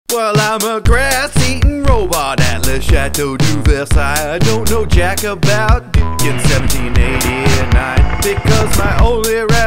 Well, I'm a grass-eating robot at the Chateau de Versailles. I don't know jack about in 1789, because my only